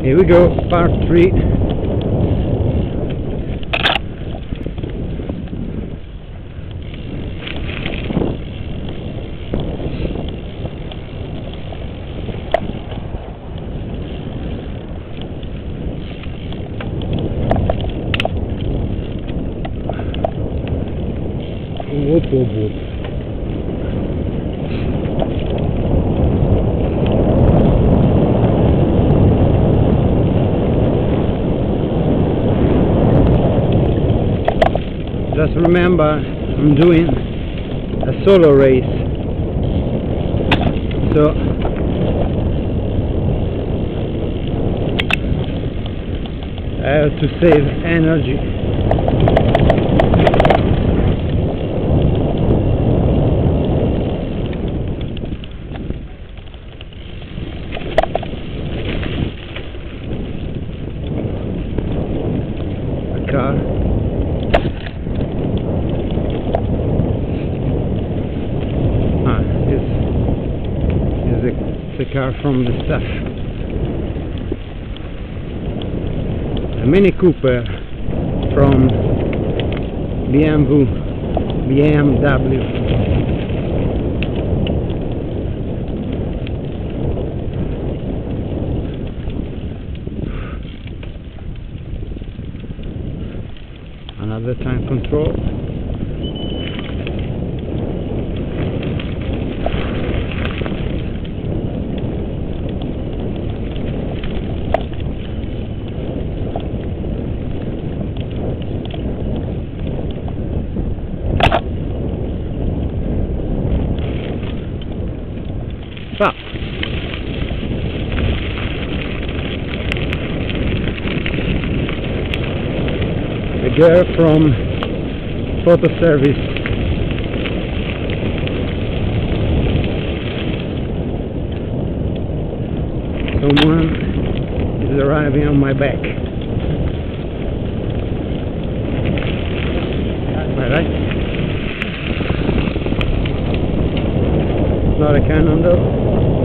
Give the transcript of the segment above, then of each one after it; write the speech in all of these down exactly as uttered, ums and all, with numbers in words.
Here we go, part three. Whoop, whoop, whoop. Just remember, I'm doing a solo race, so I have to save energy. A car. The car from the staff. A Mini Cooper from B M W. B M W. Another time control. Stop. The girl from photo service. Someone is arriving on my back. Alright. Not a Canon though.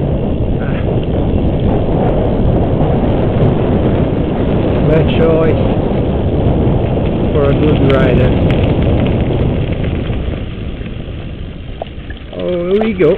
Bad choice for a good rider. Oh, here we go.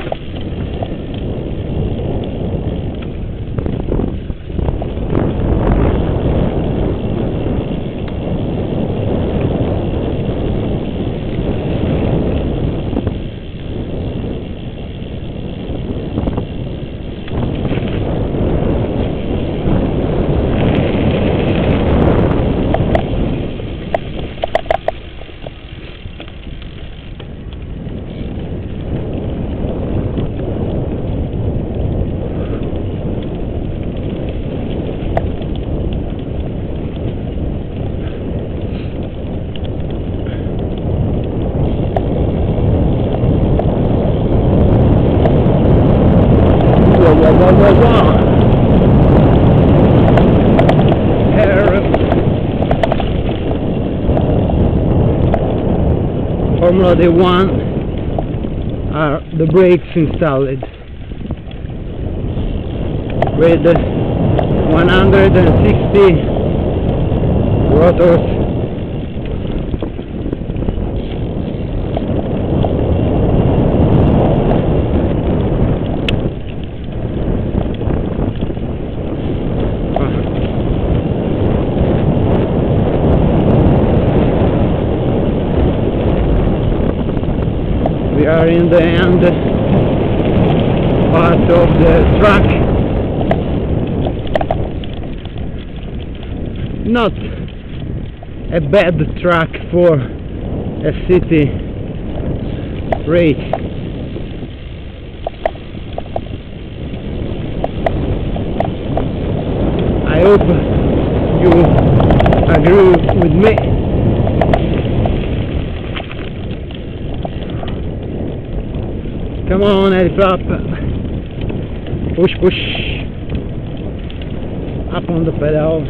Wow, wow, wow, wow. Formula D one are the brakes installed with one hundred sixty rotors. We are in the end part of the track. Not a bad track for a city race. I hope you agree with me. Come on, Eliflop. Push, push. Up on the pedal.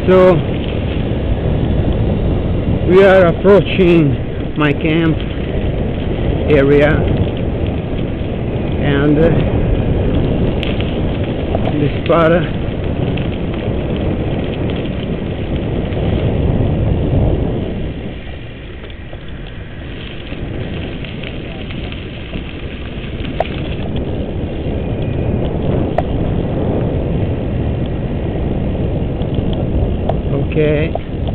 So we are approaching my camp area, and uh, the spot okay,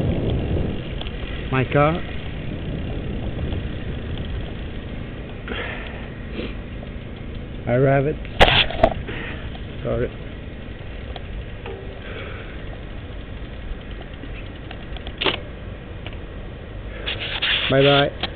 my car. I have it. Sorry. Bye bye.